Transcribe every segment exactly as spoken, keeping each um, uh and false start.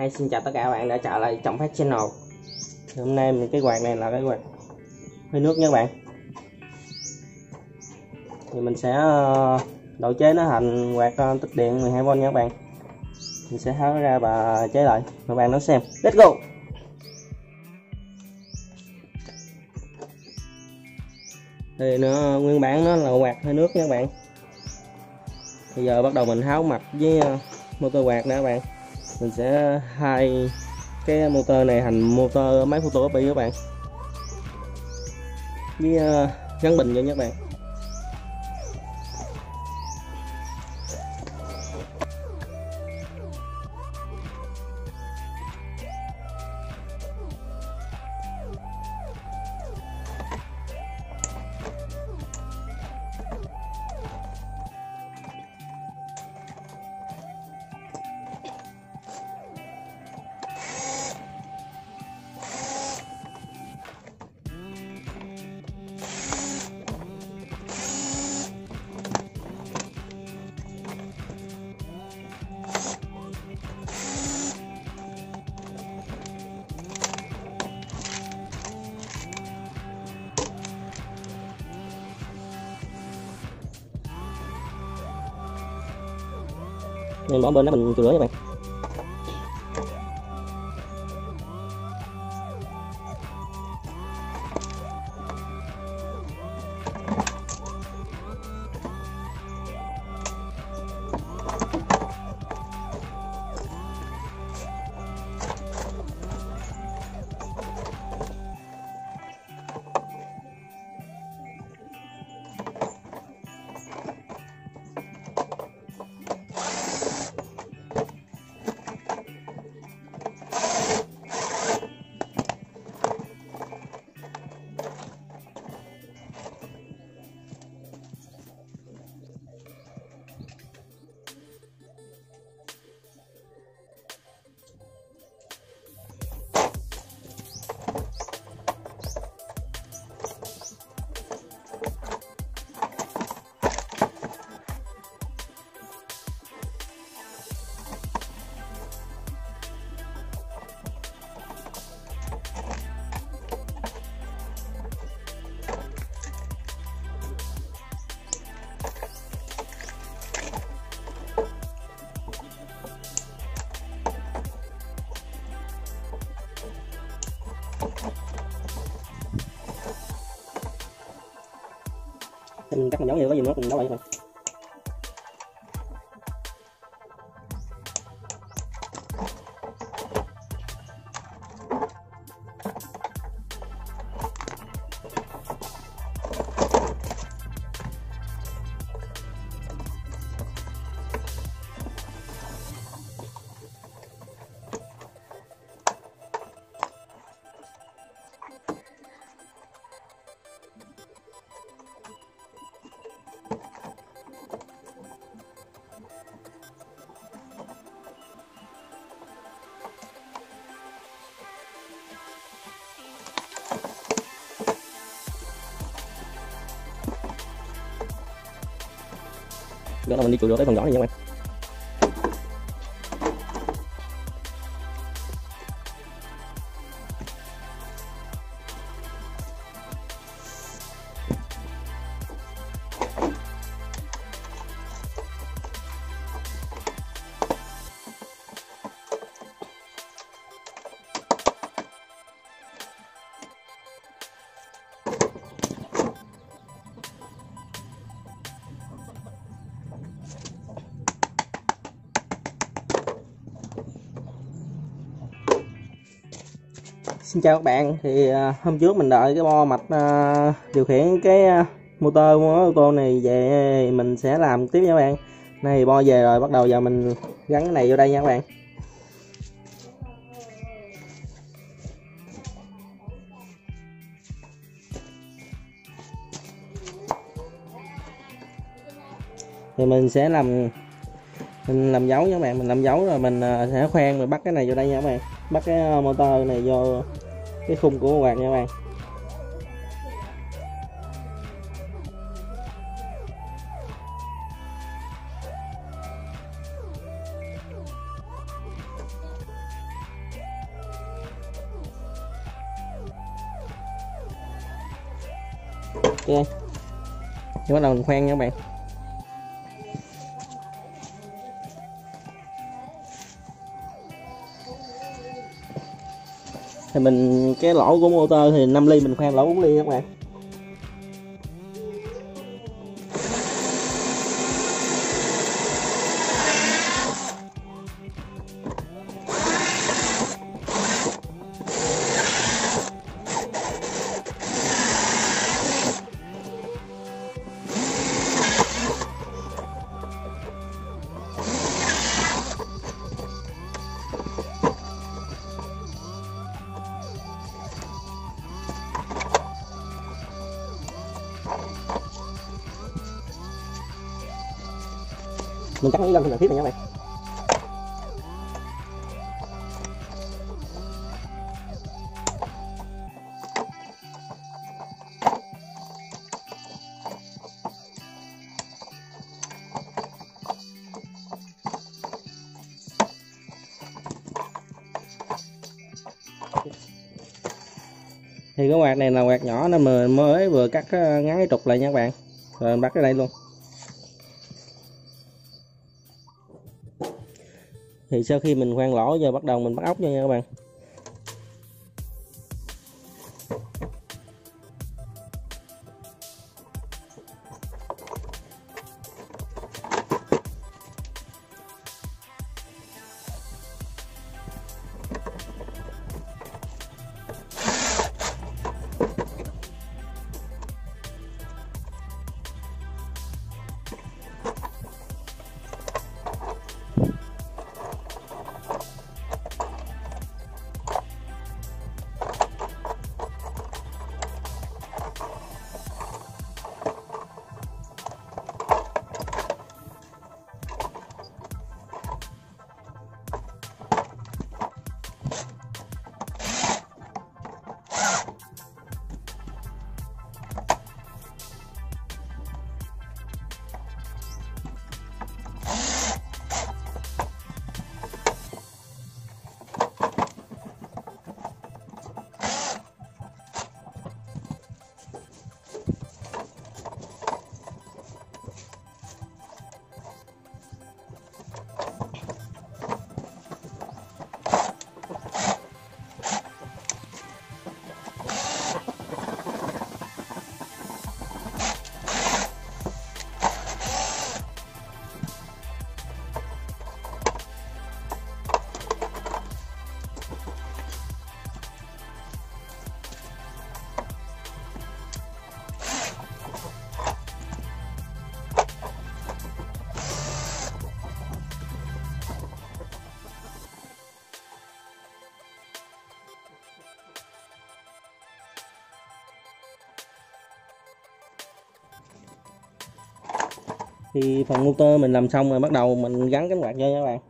Hay xin chào tất cả các bạn đã trở lại Trọng Phát Channel. Hôm nay mình cái quạt này là cái quạt hơi nước nha các bạn. Thì mình sẽ độ chế nó thành quạt tích điện mười hai vôn nha các bạn. Mình sẽ tháo ra và chế lại, các bạn đón xem. Let's go. Thì nó nguyên bản nó là quạt hơi nước nha các bạn. Bây giờ bắt đầu mình tháo mặt với motor quạt nè các bạn. Mình sẽ hai cái motor này thành motor máy photocopy các bạn, với uh, gắn bình vô nha các bạn. Mình bỏ bên đó mình chùi lửa nha bạn. Mình cắt mình giống như có gì nữa mình nấu lại thôi. Đó là mình đi chùi lửa cái phần nhỏ này nha các bạn. Xin chào các bạn. Thì uh, hôm trước mình đợi cái bo mạch uh, điều khiển cái uh, motor của ô tô này về mình sẽ làm tiếp nha các bạn. Này bo về rồi, bắt đầu giờ mình gắn cái này vô đây nha các bạn. Thì mình sẽ làm mình làm dấu nha các bạn, mình làm dấu rồi mình uh, sẽ khoan rồi bắt cái này vô đây nha các bạn. Bắt cái uh, motor này vô cái khung của quạt nha các bạn. Ok, thì bắt đầu mình khoan nha các bạn. Thì mình cái lỗ của motor thì năm ly, mình khoan lỗ bốn ly các bạn. Mình cắt miếng gân không cần thiết này nha các bạn. Thì cái quạt này là quạt nhỏ nên mình mới vừa cắt ngắn cái trục lại nha các bạn, rồi mình bắt cái đây luôn. Thì sau khi mình khoan lỗ giờ bắt đầu mình bắt ốc vô nha các bạn. Thì phần motor mình làm xong rồi, bắt đầu mình gắn cánh quạt vô nha các bạn.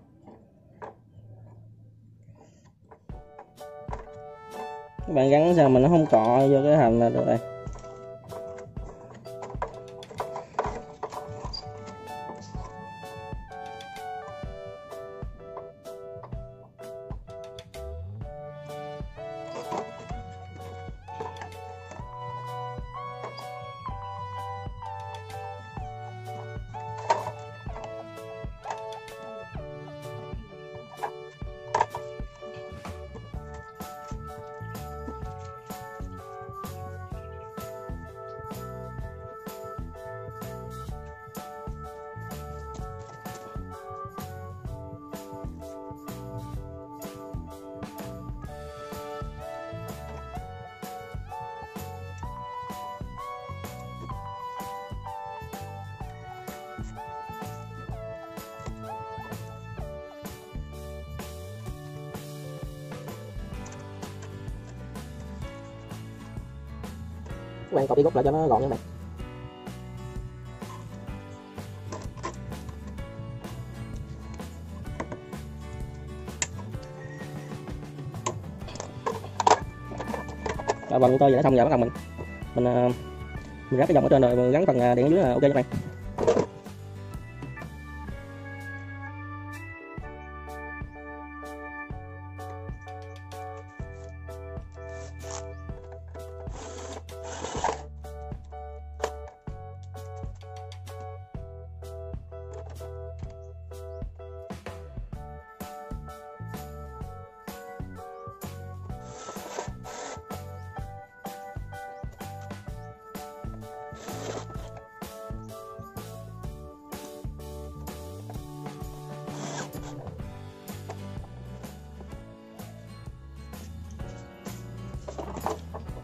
Các bạn gắn sao mà nó không cọ vô cái thành là được rồi. Các bạn cột đi gốc lại cho nó gọn nha các bạn. Rồi bằng motor vậy đã xong rồi, bắt đầu mình mình mình ráp cái dòng ở trên rồi mình gắn phần điện ở dưới là ok nha các bạn.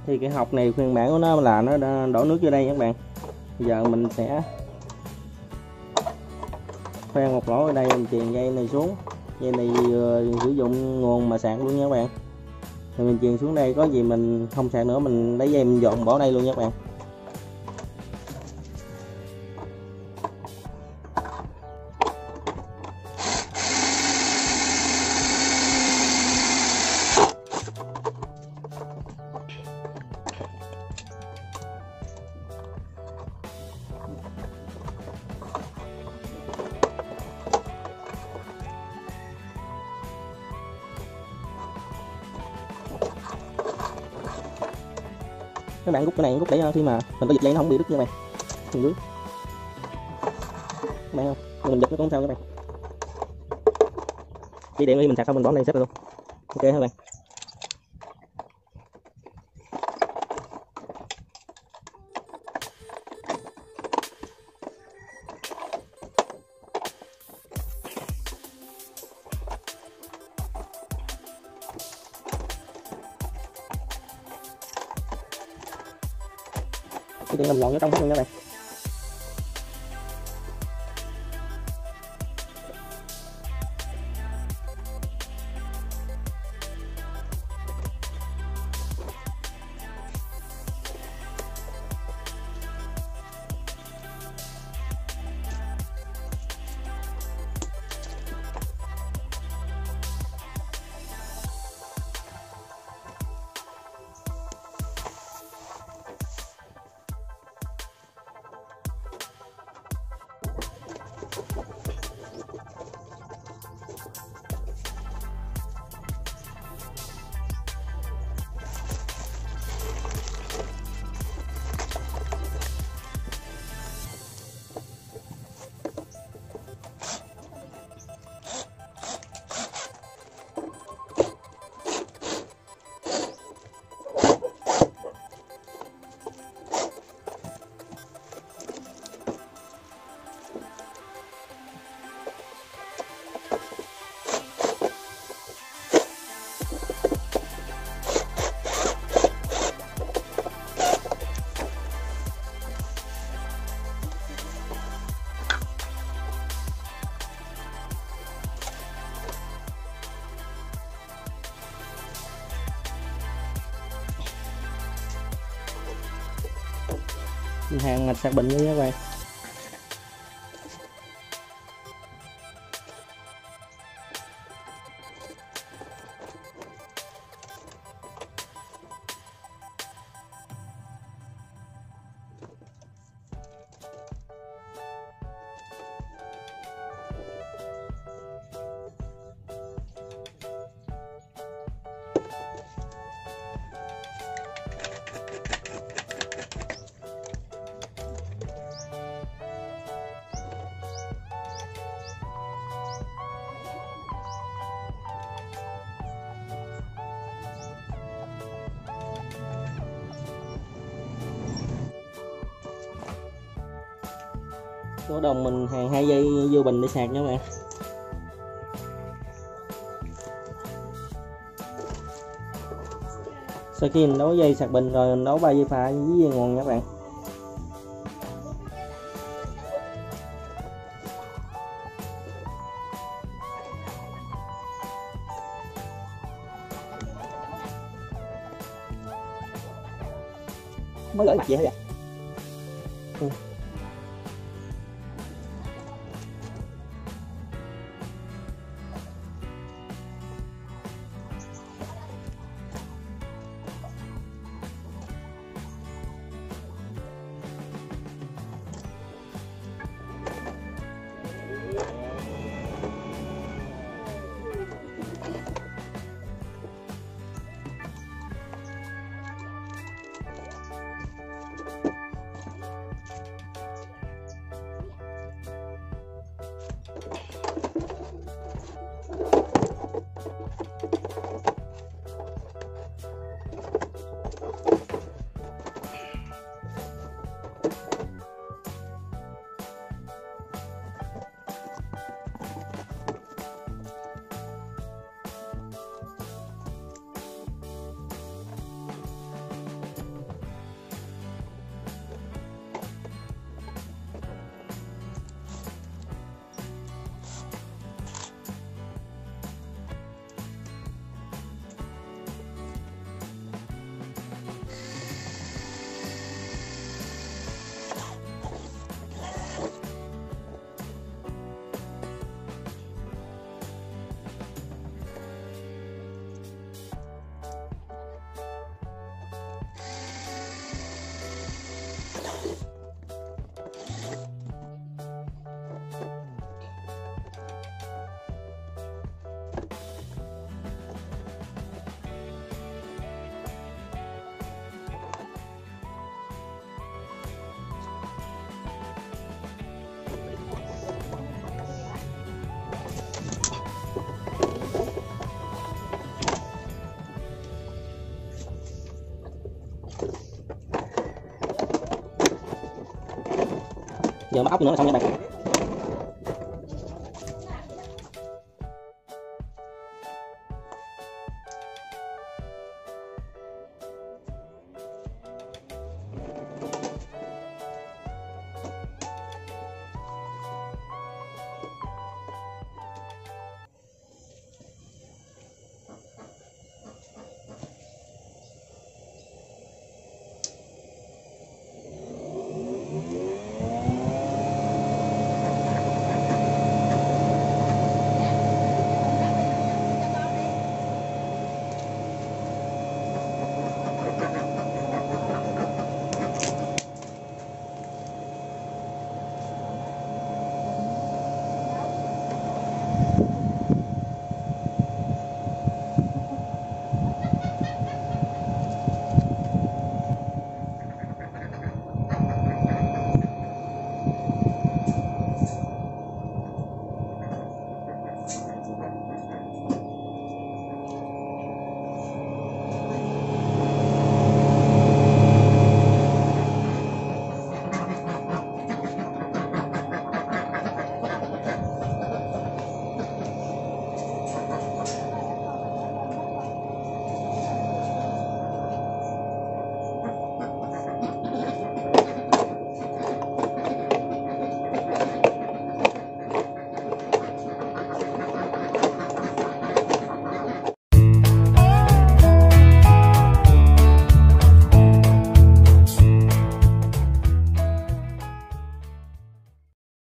Thì cái hộc này phiên bản của nó là nó đổ nước vô đây các bạn. Bây giờ mình sẽ khoan một lỗ ở đây, mình chuyền dây này xuống. Dây này uh, sử dụng nguồn mà sạc luôn nha các bạn. Thì mình chuyền xuống đây, có gì mình không sạc nữa mình lấy dây mình dọn bỏ đây luôn nha các bạn. Các bạn rút cái này rút để khi mà mình có dịch dây nó không bị đứt nha các bạn. Mình dưới các bạn không, mình giật nó cũng không sao các bạn. Dây điện khi mình sạc xong mình bỏ đây xếp luôn. Ok các bạn. Cái điện làm lộn ở trong hết luôn các bạn. Hàng mạch sạc bình luôn nha các bạn. Số đồng mình hàng hai dây vô bình để sạc nha các bạn. Sau khi mình đấu dây sạc bình rồi mình đấu ba dây pha với dây nguồn nha các bạn. Mới gửi mặt vậy thôi à. Ừ. giờ bắt ốc nữa là xong nha bạn.